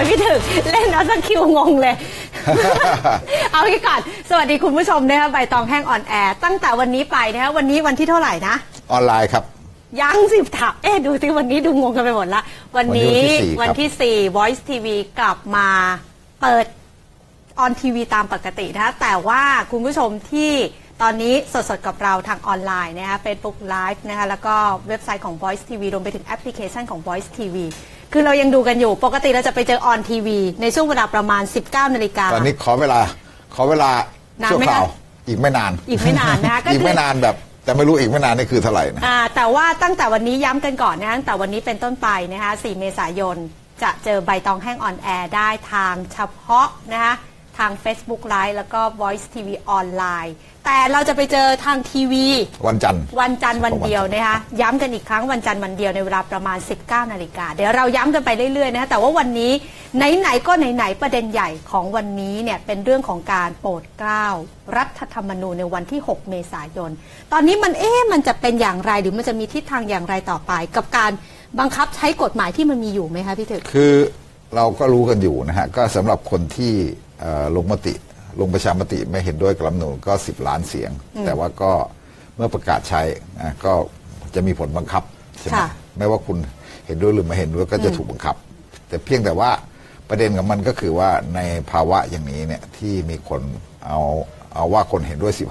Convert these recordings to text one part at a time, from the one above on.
พี่ถึกเล่นเอาสักคิวงงเลย เอางี้ก่อนสวัสดีคุณผู้ชมนะคะใบตองแห้งออนแอร์ตั้งแต่วันนี้ไปนะคะวันนี้วันที่เท่าไหร่นะออนไลน์ครับยัง10 ถับดูสิวันนี้ดูงงกันไปหมดละวันนี้วันที่4 Voice TV กลับมาเปิดออนทีวีตามปกตินะคะแต่ว่าคุณผู้ชมที่ตอนนี้สดๆกับเราทางออนไลน์นะคะ Facebook Live นะคะแล้วก็เว็บไซต์ของ Voice TV รวมไปถึงแอปพลิเคชันของ Voice TV คือเรายังดูกันอยู่ปกติเราจะไปเจอออนทีวีในช่วงเวลาประมาณ 19 นาฬิกาตอนนี้ขอเวลาชั่วคราวอีกไม่นานนะคะอีกไม่นานแบบแต่ไม่รู้อีกไม่นานนี่คือเท่าไหร่นะแต่ว่าตั้งแต่วันนี้ย้ำกันก่อนนะตั้งแต่วันนี้เป็นต้นไปนะคะ4 เมษายนจะเจอใบตองแห้งออนแอร์ได้ทางเฉพาะนะคะทาง Facebook Live แล้วก็ Voice TV ออนไลน์แต่เราจะไปเจอทางทีวีวันจันทร์วันเดียวนะคะย้ำกันอีกครั้งวันจันทร์วันเดียวในเวลาประมาณ 19 นาฬิกาเดี๋ยวเราย้ำกันไปเรื่อยๆนะคะแต่ว่าวันนี้ไหนๆก็ไหนๆประเด็นใหญ่ของวันนี้เนี่ยเป็นเรื่องของการโปรดเกล้ารัฐธรรมนูญในวันที่ 6 เมษายนตอนนี้มันจะเป็นอย่างไรหรือมันจะมีทิศทางอย่างไรต่อไปกับการบังคับใช้กฎหมายที่มันมีอยู่ไหมคะพี่ถึกคือเราก็รู้กันอยู่นะฮะก็สำหรับคนที่ลงประชามติไม่เห็นด้วยกับรัฐธรรมนูญก็10 ล้านเสียงแต่ว่าก็เมื่อประกาศใช้ก็จะมีผลบังคับใช่ไหมไม่ว่าคุณเห็นด้วยหรือไม่เห็นด้วยก็จะถูกบังคับแต่เพียงแต่ว่าประเด็นของมันก็คือว่าในภาวะอย่างนี้เนี่ยที่มีคนเอาว่าคนเห็นด้วย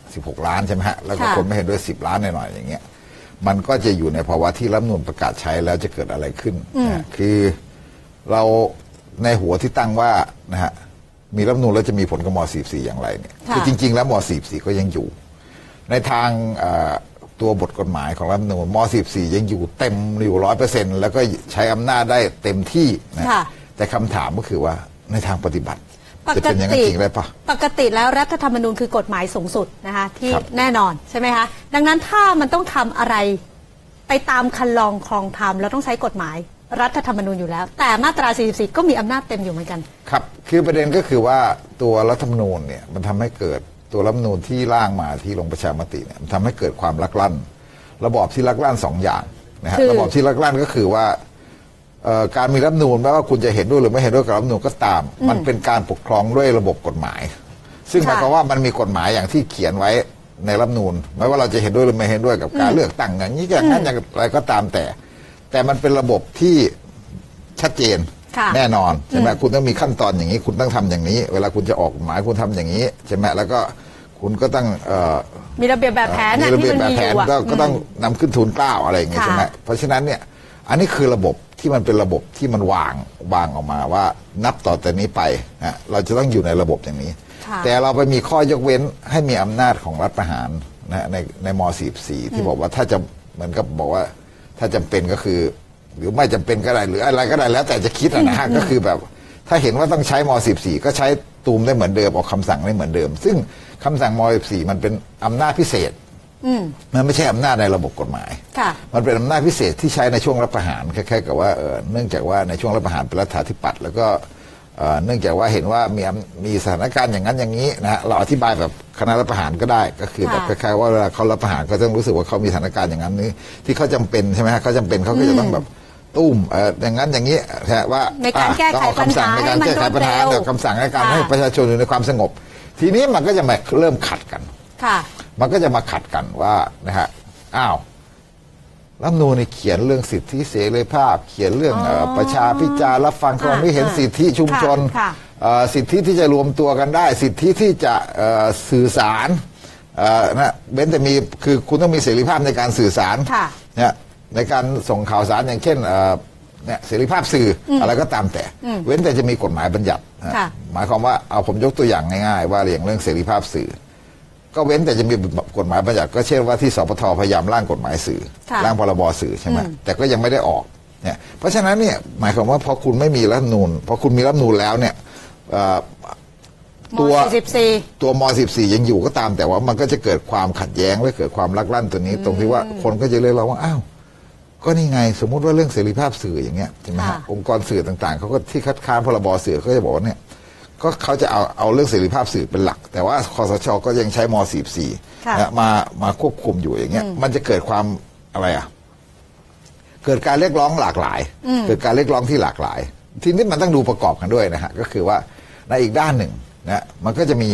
16 ล้านใช่ไหมฮะแล้วก็คนไม่เห็นด้วย10 ล้านหน่อยๆอย่างเงี้ยมันก็จะอยู่ในภาวะที่รัฐธรรมนูญประกาศใช้แล้วจะเกิดอะไรขึ้นคือเราในหัวที่ตั้งว่านะฮะมีรัฐธรรมนูญแล้วจะมีผลกับม.44 อย่างไรเนี่ยคือจริงๆแล้วม.44 ก็ยังอยู่ในทางตัวบทกฎหมายของรัฐธรรมนูญม.44 ยังอยู่เต็มอยู่ 100% แล้วก็ใช้อำนาจได้เต็มที่นะแต่คำถามก็คือว่าในทางปฏิบัติจะเป็นอย่างนั้นจริงได้ปะปกติแล้วรัฐธรรมนูญคือกฎหมายสูงสุดนะคะที่แน่นอนใช่ไหมคะดังนั้นถ้ามันต้องทำอะไรไปตามคันลองครองธรรมแล้วต้องใช้กฎหมายรัฐธรรมนูญอยู่แล้วแต่มาตรา 44 ก็มีอำนาจเต็มอยู่เหมือนกันครับคือประเด็นก็คือว่าตัวรัฐธรรมนูญเนี่ยมันทำให้เกิดตัวรัฐธรรมนูญที่ร่างมาที่ลงประชามติเนี่ยมันทำให้เกิดความลักลั่นระบอบที่ลักลั่น2 อย่างนะฮะระบอบที่ลักลั่นก็คือว่าการมีรัฐธรรมนูญไม่ว่าคุณจะเห็นด้วยหรือไม่เห็นด้วยกับรัฐธรรมนูญก็ตามมันเป็นการปกครองด้วยระบบกฎหมายซึ่งหมายความว่ามันมีกฎหมายอย่างที่เขียนไว้ในรัฐธรรมนูญไม่ว่าเราจะเห็นด้วยหรือไม่เห็นด้วยกับการเลือกตั้งอย่างนี้อย่างนั้นอย่างไรก็ตามแต่มันเป็นระบบที่ชัดเจนแน่นอนใช่ไหมคุณต้องมีขั้นตอนอย่างนี้คุณต้องทำอย่างนี้เวลาคุณจะออกหมายคุณทำอย่างนี้ใช่ไหมแล้วก็คุณก็ต้องมีระเบียบแบบแผนมีระเบียบแบบแผนก็ต้องนำขึ้นทูลเกล้าอะไรอย่างเงี้ยใช่ไหมเพราะฉะนั้นเนี่ยอันนี้คือระบบที่มันเป็นระบบที่มันวางออกมาว่านับต่อแต่นี้ไปนะเราจะต้องอยู่ในระบบอย่างนี้แต่เราไปมีข้อยกเว้นให้มีอำนาจของรัฐประหารนะในม.44 ที่บอกว่าถ้าจะเหมือนกับบอกว่าถ้าจำเป็นก็คือหรือไม่จำเป็นก็ได้หรืออะไรก็ได้แล้วแต่จะคิดนะฮะก็คือแบบถ้าเห็นว่าต้องใช้ม.44 ก็ใช้ตูมได้เหมือนเดิมออกคำสั่งได้เหมือนเดิมซึ่งคำสั่งม.44 มันเป็นอำนาจพิเศษมันไม่ใช่อำนาจในระบบกฎหมายมันเป็นอำนาจพิเศษที่ใช้ในช่วงรัฐประหารคล้ายๆกับว่าเนื่องจากว่าในช่วงรัฐประหารเป็นรัฐาธิปัตย์แล้วก็เนื่องจากว่าเห็นว่ามีสถานการณ์อย่างนั้นอย่างนี้นะฮะเราอธิบายแบบคณะรัฐประหารก็ได้ก็คือแบบคล้ายๆว่าเวลาเขารัฐประหารก็ต้องรู้สึกว่าเขามีสถานการณ์อย่างนั้นนี้ที่เขาจำเป็นใช่ไหมฮะเขาจำเป็นเขาก็จะต้องแบบตุ้มอย่างนั้นอย่างนี้ว่าในการแก้ไขปัญหาในการแก้ไขปัญหาคำสั่งในการให้ประชาชนอยู่ในความสงบทีนี้มันก็จะมาเริ่มขัดกันมันก็จะมาขัดกันว่านะฮะรัฐธรรมนูญเขียนเรื่องสิทธิเสรีภาพเขียนเรื่องประชาพิจารณ์รับฟังความคิดเห็นสิทธิชุมชนสิทธิที่จะรวมตัวกันได้สิทธิที่จะสื่อสารนะเว้นแต่มีคือคุณต้องมีเสรีภาพในการสื่อสารเนี่ยในการส่งข่าวสารอย่างเช่นเนี่ยเสรีภาพสื่ออะไรก็ตามแต่เว้นแต่จะมีกฎหมายบัญญัติหมายความว่าเอาผมยกตัวอย่างง่ายๆว่าอย่างเรื่องเสรีภาพสื่อก็เว้นแต่จะมีกฎหมายบัญญัติก็เช่นว่าที่สปท.พยายามร่างกฎหมายสื่อร่างพรบสื่อใช่ไหมแต่ก็ยังไม่ได้ออกเนี่ยเพราะฉะนั้นเนี่ยหมายความว่าพอคุณไม่มีรัฐธรรมนูญพอคุณมีรัฐธรรมนูญแล้วเนี่ยตัวม.44 ยังอยู่ก็ตามแต่ว่ามันก็จะเกิดความขัดแย้งและเกิดความลักลั่นตัวนี้ตรงที่ว่าคนก็จะเรียกร้องว่าอ้าวก็นี่ไงสมมุติว่าเรื่องเสรีภาพสื่ออย่างเงี้ยใช่ไหมฮะองค์กรสื่อต่างๆเขาก็ที่คัดค้านพรบสื่อเขาจะบอกว่าเนี่ยก็เขาจะเอาเรื่องเสรีภาพสื่อเป็นหลักแต่ว่าคสช.ก็ยังใช้ม.44 มาควบคุมอยู่อย่างเงี้ยมันจะเกิดความอะไรเกิดการเรียกร้องหลากหลายเกิดการเรียกร้องที่หลากหลายทีนี้มันต้องดูประกอบกันด้วยนะฮะก็คือว่าในอีกด้านหนึ่งนะมันก็จะมี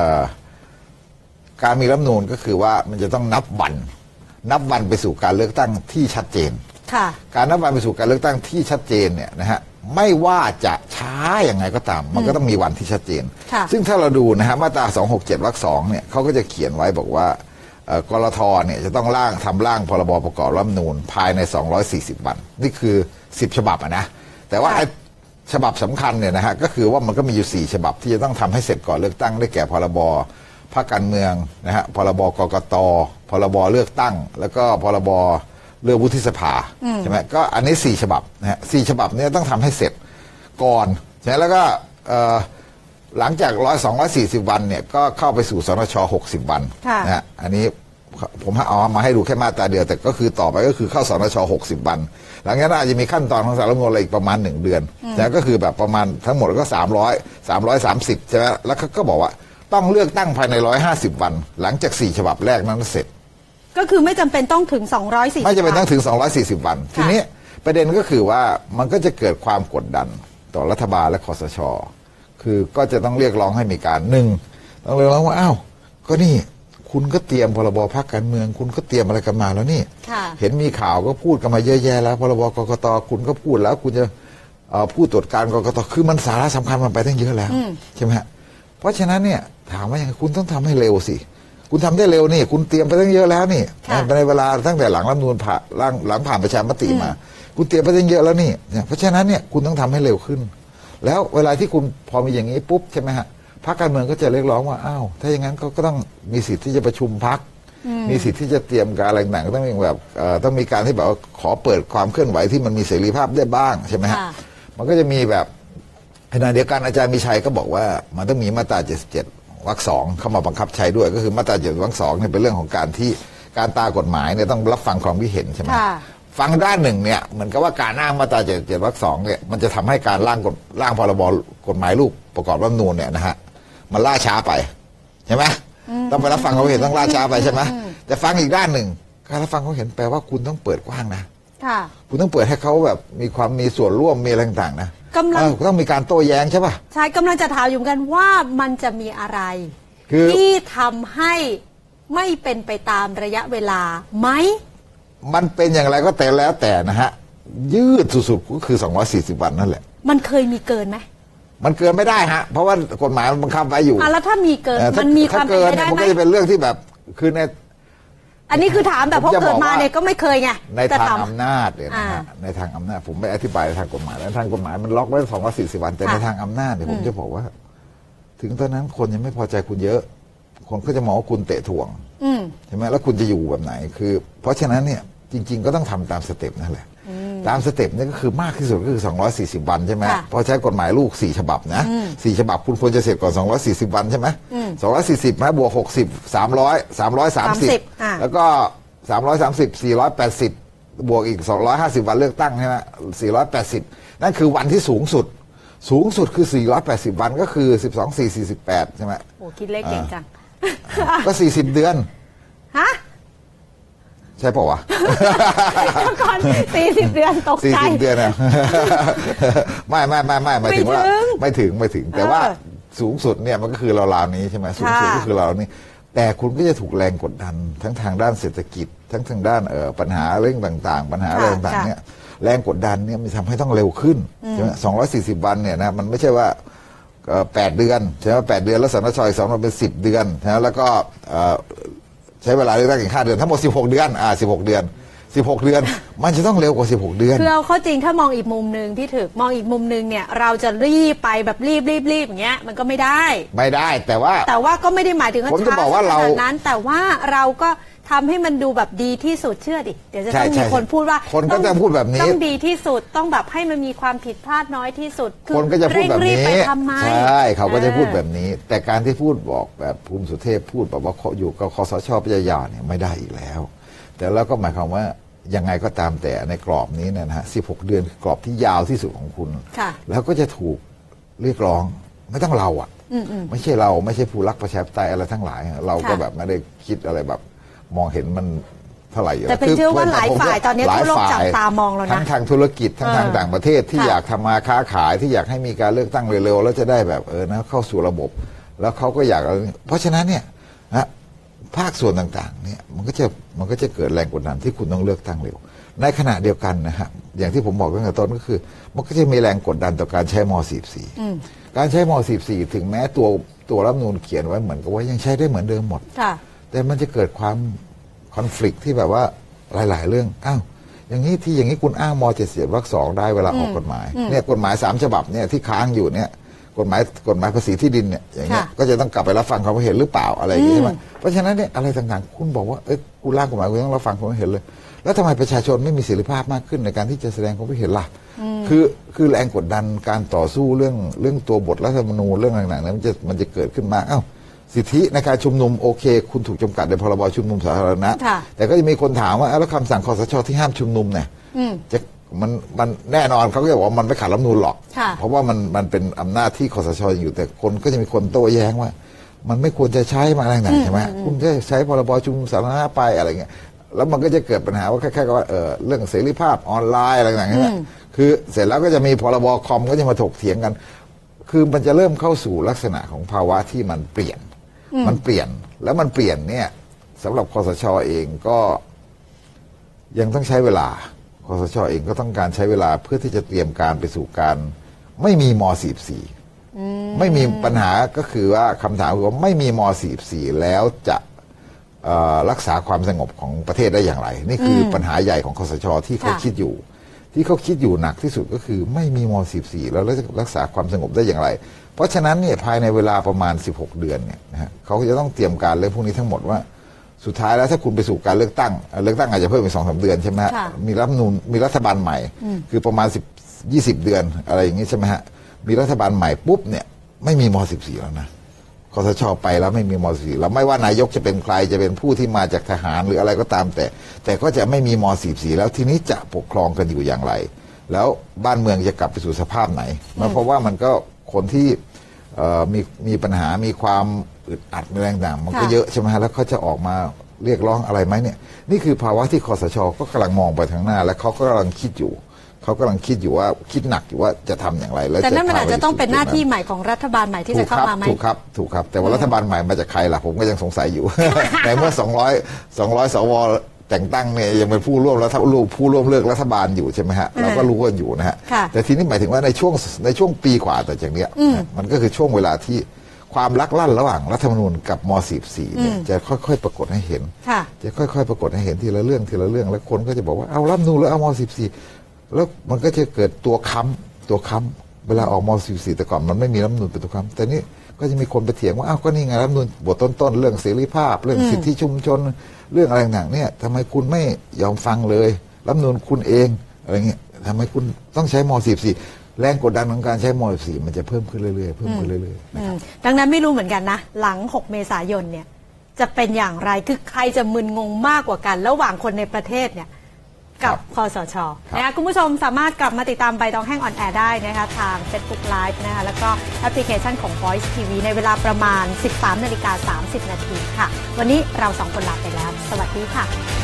การมีรัฐธรรมนูญก็คือว่ามันจะต้องนับวันไปสู่การเลือกตั้งที่ชัดเจนการนับวันไปสู่การเลือกตั้งที่ชัดเจนเนี่ยนะฮะไม่ว่าจะช้าอย่างไงก็ตามมันก็ต้องมีวันที่ชัดเจนซึ่งถ้าเราดูนะฮะมาตรา267 วรรค 2เนี่ยเขาก็จะเขียนไว้บอกว่ากลทเนี่ยจะต้องทำร่างพรบประกอบรัฐธรรมนูญภายใน240 วันนี่คือ10 ฉบับนะแต่ว่าฉบับสำคัญเนี่ยนะฮะก็คือว่ามันก็มีอยู่4 ฉบับที่จะต้องทำให้เสร็จก่อนเลือกตั้งได้แก่พรบพรรคการเมืองนะฮะพรบกกตพรบเลือกตั้งแล้วก็พรบเลือกวุฒิสภาใช่ไหมก็อันนี้4 ฉบับนะฮะ4 ฉบับนี้ต้องทำให้เสร็จก่อนใช่ไหมแล้วก็หลังจาก240 วันเนี่ยก็เข้าไปสู่สนช60 วันนะฮะอันนี้ผมเอามาให้ดูแค่มาตราเดียวแต่ก็คือต่อไปก็คือเข้าสนช60 วันหลังจากนั้นอาจจะมีขั้นตอนของสารรัฐธรรมนูญอะไรอีกประมาณ1 เดือนนะก็คือแบบประมาณทั้งหมดก็330ใช่ไหมแล้วก็บอกว่าต้องเลือกตั้งภายใน150 วันหลังจาก4 ฉบับแรกนั้นเสร็จก็คือไม่จำเป็นต้องถึง240ไม่จำเป็นต้องถึง240 วันทีนี้ประเด็นก็คือว่ามันก็จะเกิดความกดดันต่อรัฐบาลและคสช.คือก็จะต้องเรียกร้องให้มีการต้องเรียกร้องว่าอ้าวก็นี่คุณก็เตรียมพรบพรรคการเมืองคุณก็เตรียมอะไรกันมาแล้วนี่เห็นมีข่าวก็พูดกันมาเยอะแยะแล้วพรบกกตคุณก็พูดแล้วคุณจะผู้ตรวจการกกตคือมันสาระสำคัญมันไปตั้งเยอะแล้วใช่ไหมฮะเพราะฉะนั้นเนี่ยถามว่าอย่างคุณต้องทำให้เร็วสิคุณทำได้เร็วนี่คุณเตรียมไปตั้งเยอะแล้วนี่ในเวลาตั้งแต่หลังรัฐธรรมนูญหลังผ่านประชามติมาคุณเตรียมไปตั้งเยอะแล้วนี่เพราะฉะนั้นเนี่ยคุณต้องทำให้เร็วขึ้นแล้วเวลาที่คุณพอมีอย่างนี้ปุ๊บใช่ไหมฮะพรรคการเมืองก็จะเรียกร้องว่าอ้าวถ้าอย่างนั้นก็ต้องมีสิทธิ์ที่จะประชุมพรรคมีสิทธิ์ที่จะเตรียมการอะไรต่างๆต้องมีแบบต้องมีการที่แบบขอเปิดความเคลื่อนไหวที่มันมีเสรีภาพได้บ้างใช่ไหมฮะมันก็จะมีแบบขณะเดียวกันอาจารย์มีชัยก็บอกว่ามันต้องมีมาตรา77 วรรค 2เข้ามาบังคับใช้ด้วยก็คือมาตรา77 วรรค 2เนี่ยเป็นเรื่องของการที่การตากฎหมายเนี่ยต้องรับฟังความคิดเห็นใช่ไหมฟังด้านหนึ่งเนี่ยเหมือนกับว่าการอ้างมาตรา77 วรรค 2เนี่ยมันจะทำให้การร่างพรบกฎหมายลูกประกอบรัฐธรรมนูญเนี่ยนะฮะมันล่าช้าไปใช่ไหมต้องไปรับฟังเขาเห็นต้องล่าช้าไปใช่ไหมแต่ฟังอีกด้านหนึ่งการรับฟังเขาเห็นแปลว่าคุณต้องเปิดกว้างนะคุณต้องเปิดให้เขาแบบมีส่วนร่วมมีอะไรต่างๆนะต้องมีการโต้แย้งใช่ป่ะใช่กำลังจะถามอยู่กันว่ามันจะมีอะไรที่ทำให้ไม่เป็นไปตามระยะเวลาไหมมันเป็นอย่างไรก็แต่แล้วแต่นะฮะยืดสุดๆก็คือ240 วันนั่นแหละมันเคยมีเกินไหมมันเกินไม่ได้ฮะเพราะว่ากฎหมายมันบังคับไว้อยู่แล้วถ้ามีเกินมันมีความเป็นไปได้ไหมมันก็จะเป็นเรื่องที่แบบคือในอันนี้คือถามแบบเพราะเกิดมาเนี่ยก็ไม่เคยไงในทางอำนาจเนี่ยนะฮะในทางอำนาจผมไม่อธิบายในทางกฎหมายในทางกฎหมายมันล็อกไว้240 วันแต่ในทางอำนาจเนี่ยผมจะบอกว่าถึงตอนนั้นคนยังไม่พอใจคุณเยอะคนก็จะมองว่าคุณเตะถ่วงใช่ไหมแล้วคุณจะอยู่แบบไหนคือเพราะฉะนั้นเนี่ยจริงๆก็ต้องทำตามสเต็ปนั่นแหละตามสเต็ปนี่ก็คือมากที่สุดก็คือ240 วันใช่ไหมพอใช้กฎหมายลูก4 ฉบับนะ4 ฉบับคุณควรจะเสร็จก่อน240 วันใช่ไหม240ไหมบวก60 330แล้วก็330 480บวกอีก250 วันเลือกตั้งใช่ไหม480นั่นคือวันที่สูงสุดคือ480 วันก็คือ12/4/48ใช่ไหมโอ้คิดเลขเก่งจังก็40 เดือนฮะใช่ป่าววะก่อน40 เดือนตกใจ 40 เดือนนะไม่หมายถึงว่าไม่ถึงแต่ว่าสูงสุดเนี่ยมันก็คือราวๆนี้ใช่ไหมสูงสุดก็คือราวนี้แต่คุณก็จะถูกแรงกดดันทั้งทางด้านเศรษฐกิจทั้งทางด้านปัญหาเรื่องต่างๆปัญหาอะไรต่างๆเนี่ยแรงกดดันเนี่ยมันทำให้ต้องเร็วขึ้นใช่ไหม240 วันเนี่ยนะมันไม่ใช่ว่า8 เดือนใช่ไหม8 เดือนแล้วสนช.อีก2 เดือนเป็น10 เดือนนะแล้วก็ใช้เวลาเลือกตั้งอีก5 เดือนทั้งหมด16 เดือน16 เดือนมันจะต้องเร็วกว่า16 เดือนคือเอาเข้าจริงถ้ามองอีกมุมหนึ่งที่ถึกมองอีกมุมหนึ่งเนี่ยเราจะรีบไปแบบรีบอย่างเงี้ยมันก็ไม่ได้แต่ว่าก็ไม่ได้หมายถึงว่าผมจะบอกว่าเรานั้นแต่ว่าเราก็ทำให้มันดูแบบดีที่สุดเชื่อดิเดี๋ยวจะต้องมีคนพูดว่าคนก็จะพูดแบบนี้ต้องดีที่สุดต้องแบบให้มันมีความผิดพลาดน้อยที่สุดคนก็จะพูดแบบนี้ใช่เขาก็จะพูดแบบนี้แต่การที่พูดบอกแบบภูมิสุเทพพูดแบบว่าอยู่กับคสช.ปัญญาเนี่ยไม่ได้อีกแล้วแต่แล้วก็หมายความว่ายังไงก็ตามแต่ในกรอบนี้เนี่ยนะฮะ16 เดือนคือกรอบที่ยาวที่สุดของคุณแล้วก็จะถูกเรียกร้องไม่ต้องเราอ่ะไม่ใช่เราไม่ใช่ผู้รักประชาธิปไตยอะไรทั้งหลายเราก็แบบไม่ได้คิดอะไรแบบมองเห็นมันเท่าไหร่แต่เป็นเชื่อว่าหลายฝ่ายตอนนี้ทั่วโลกจับตามองแล้วนะทั้งทางธุรกิจทั้งทางต่างประเทศที่อยากทำมาค้าขายที่อยากให้มีการเลือกตั้งเร็วๆแล้วจะได้แบบนะเข้าสู่ระบบแล้วเขาก็อยากเพราะฉะนั้นเนี่ยนะภาคส่วนต่างๆเนี่ยมันก็จะเกิดแรงกดดันที่คุณต้องเลือกตั้งเร็วในขณะเดียวกันนะฮะอย่างที่ผมบอกตั้งแต่ต้นก็คือมันก็จะมีแรงกดดันต่อการใช้ม.44การใช้ม.44ถึงแม้ตัวรัฐธรรมนูญเขียนไว้เหมือนกับว่ายังใช้ได้เหมือนเดิมหมดแต่มันจะเกิดความคอนฟ lict ที่แบบว่าหลายๆเรื่องอ้าวอย่างนี้คุณอ้างม.77 วรรค 2ได้เวลาออกกฎหมายเนี่ยกฎหมาย3ฉบับเนี่ยที่ค้างอยู่เนี่ยกฎหมายภาษีที่ดินเนี่ยอย่างเงี้ยก็จะต้องกลับไปรับฟังความเห็นหรือเปล่าอะไรอย่างเงี้ยใช่ไหมเพราะฉะนั้นเนี่ยอะไรต่างๆคุณบอกว่ากูร่างกฎหมายกูต้องรับฟังความเห็นเลยแล้วทำไมประชาชนไม่มีเสรีภาพมากขึ้นในการที่จะแสดงความเห็นล่ะคือแรงกดดันการต่อสู้เรื่องตัวบทรัฐธรรมนูญเรื่องต่างๆนั้นมันจะเกิดขึ้นมาสิทธิในการชุมนุมโอเคคุณถูกจำกัดในพรบชุมนุมสาธารณะแต่ก็จะมีคนถามว่าแล้วคำสั่งคสช.ที่ห้ามชุมนุมเนี่ยจะมันแน่นอนเขาก็จะบอกว่ามันไม่ขัดรัฐธรรมนูญหรอกเพราะว่ามันเป็นอำนาจที่คสช.อยู่แต่คนก็จะมีคนโต้แย้งว่ามันไม่ควรจะใช้มาอะไรต่างๆใช่ไหมคุณจะใช้พรบชุมนุมสาธารณะไปอะไรเงี้ยแล้วมันก็จะเกิดปัญหาว่าแค่ว่าเรื่องเสรีภาพออนไลน์อะไรต่างๆใช่ไหมคือเสร็จแล้วก็จะมีพรบคอมก็จะมาถกเถียงกันคือมันจะเริ่มเข้าสู่ลักษณะของภาวะที่มันเปลี่ยนแล้วมันเปลี่ยนเนี่ยสำหรับคสช.เองก็ยังต้องใช้เวลาคสช.เองก็ต้องการใช้เวลาเพื่อที่จะเตรียมการไปสู่การไม่มีม.44ไม่มีปัญหาก็คือว่าคำถามคือว่าไม่มีม.44แล้วจะรักษาความสงบของประเทศได้อย่างไรนี่คือปัญหาใหญ่ของคสช.ที่เขาคิดอยู่หนักที่สุดก็คือไม่มีม.44แล้วจะรักษาความสงบได้อย่างไรเพราะฉะนั้นเนี่ยภายในเวลาประมาณ16เดือนเนี่ยนะฮะเขาจะต้องเตรียมการเรื่องพวกนี้ทั้งหมดว่าสุดท้ายแล้วถ้าคุณไปสู่การเลือกตั้งอาจจะเพิ่มอีก 2-3 เดือนใช่ไหมฮะมีรัฐธรรมนูญมีรัฐบาลใหม่คือประมาณ20 เดือนอะไรอย่างนี้ใช่ไหมฮะมีรัฐบาลใหม่ปุ๊บเนี่ยไม่มีม.44แล้วนะคสช.ไปแล้วไม่มีม.44แล้วไม่ว่านายกจะเป็นใครจะเป็นผู้ที่มาจากทหารหรืออะไรก็ตามแต่ก็จะไม่มีม.44แล้วทีนี้จะปกครองกันอยู่อย่างไรแล้วบ้านเมืองจะกลับไปสู่สภาพไหนเพราะว่ามันก็คนที่มีปัญหามีความอึดอัดแรงต่างมันก็เยอะใช่ไหมฮะแล้วเขาจะออกมาเรียกร้องอะไรไหมเนี่ยนี่คือภาวะที่คสช.ก็กำลังมองไปทางหน้าและเขาก็กำลังคิดอยู่ว่าคิดหนักอยู่ว่าจะทำอย่างไรแล้วแต่นั่นมันอาจจะต้องเป็นหน้าที่ใหม่ของรัฐบาลใหม่ที่จะเข้ามาไหมถูกครับแต่ว่ารัฐบาลใหม่มาจากใครล่ะผมก็ยังสงสัยอยู่ ในเมื่อ200 สว.แต่งตั้งเนี่ยยังเป็นผู้ร่วมเลือกรัฐบาลอยู่ใช่ไหมฮะเราก็รู้กันอยู่นะฮะแต่ทีนี้หมายถึงว่าในช่วงปีกว่าแต่จากเนี้ยมันก็คือช่วงเวลาที่ความลักลั่นระหว่างรัฐธรรมนูญกับม.44เนี่ยจะค่อยๆปรากฏให้เห็นจะค่อยๆปรากฏให้เห็นทีละเรื่องแล้วคนก็จะบอกว่าเอารัฐธรรมนูญแล้วเอาม.44แล้วมันก็จะเกิดตัวค้ำเวลาออกม.44แต่ก่อนมันไม่มีรัฐธรรมนูญเป็นตัวค้ำแต่นี้ก็จะมีคนไปเถียงว่าอ้าวก็นี่ไงรัฐธรรมนูญบทต้นๆเรื่องเสรีภาพเรื่องสิทธิชุมชนเรื่องอะไรต่างๆเนี่ยทำไมคุณไม่ยอมฟังเลยรัฐธรรมนูญคุณเองอะไรเงี้ยทำไมคุณต้องใช้ม.44แรงกดดันของการใช้ม.44มันจะเพิ่มขึ้นเรื่อยๆดังนั้นไม่รู้เหมือนกันนะหลัง6เมษายนเนี่ยจะเป็นอย่างไรคือใครจะมึนงงมากกว่ากันระหว่างคนในประเทศเนี่ยกับคสช.นะคะคุณผู้ชมสามารถกลับมาติดตามใบตองแห้งออนแอร์ได้นะคะทาง Facebook Live นะคะแล้วก็แอปพลิเคชันของ Voice TV ในเวลาประมาณ 13:30 น.ค่ะวันนี้เรา2 คนลาไปแล้วสวัสดีค่ะ